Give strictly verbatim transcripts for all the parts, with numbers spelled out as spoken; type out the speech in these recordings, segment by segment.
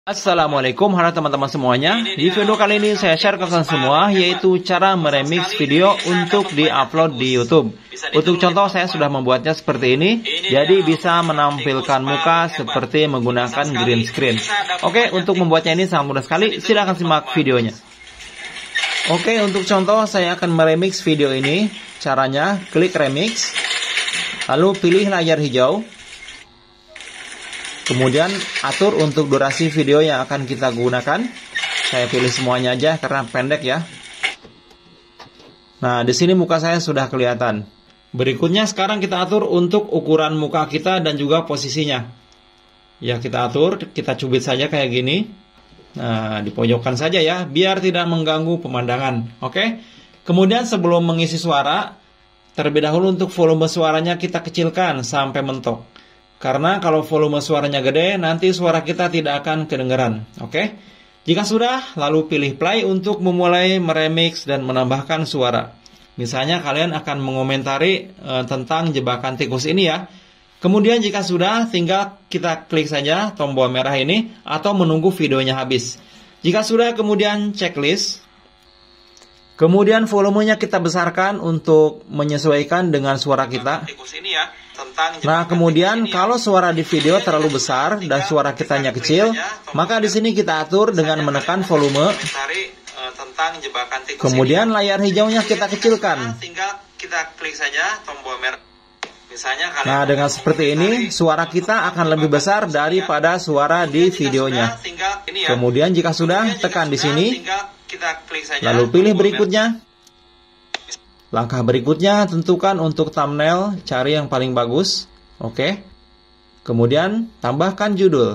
Assalamualaikum halo teman-teman semuanya. Di video kali ini saya share ke kalian semua yaitu cara meremix video untuk diupload di YouTube. Untuk contoh saya sudah membuatnya seperti ini, jadi bisa menampilkan muka seperti menggunakan green screen. Oke, untuk membuatnya ini sangat mudah sekali, silahkan simak videonya. Oke, untuk contoh saya akan meremix video ini. Caranya klik remix, lalu pilih layar hijau. Kemudian atur untuk durasi video yang akan kita gunakan. Saya pilih semuanya aja karena pendek ya. Nah, di sini muka saya sudah kelihatan. Berikutnya sekarang kita atur untuk ukuran muka kita dan juga posisinya. Ya, kita atur, kita cubit saja kayak gini. Nah, di pojokan saja ya, biar tidak mengganggu pemandangan. Oke. Kemudian sebelum mengisi suara, terlebih dahulu untuk volume suaranya kita kecilkan sampai mentok. Karena kalau volume suaranya gede, nanti suara kita tidak akan kedengeran. Oke? Jika sudah, lalu pilih play untuk memulai meremix dan menambahkan suara. Misalnya kalian akan mengomentari e, tentang jebakan tikus ini ya. Kemudian jika sudah, tinggal kita klik saja tombol merah ini atau menunggu videonya habis. Jika sudah, kemudian checklist. Kemudian volumenya kita besarkan untuk menyesuaikan dengan suara kita. Nah, kemudian kalau suara di video terlalu besar dan suara kitanya kecil, maka di sini kita atur dengan menekan volume. Kemudian layar hijaunya kita kecilkan. Nah, dengan seperti ini, suara kita akan lebih besar daripada suara di videonya. Kemudian jika sudah, tekan di sini. Lalu pilih berikutnya. Langkah berikutnya tentukan untuk thumbnail, cari yang paling bagus. Oke. Kemudian tambahkan judul.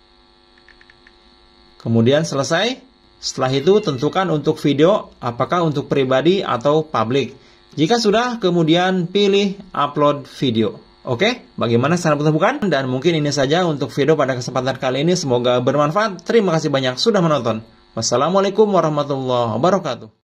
Kemudian selesai. Setelah itu tentukan untuk video apakah untuk pribadi atau publik. Jika sudah, kemudian pilih upload video. Oke, bagaimana cara menemukan? Dan mungkin ini saja untuk video pada kesempatan kali ini. Semoga bermanfaat. Terima kasih banyak sudah menonton. Wassalamualaikum warahmatullahi wabarakatuh.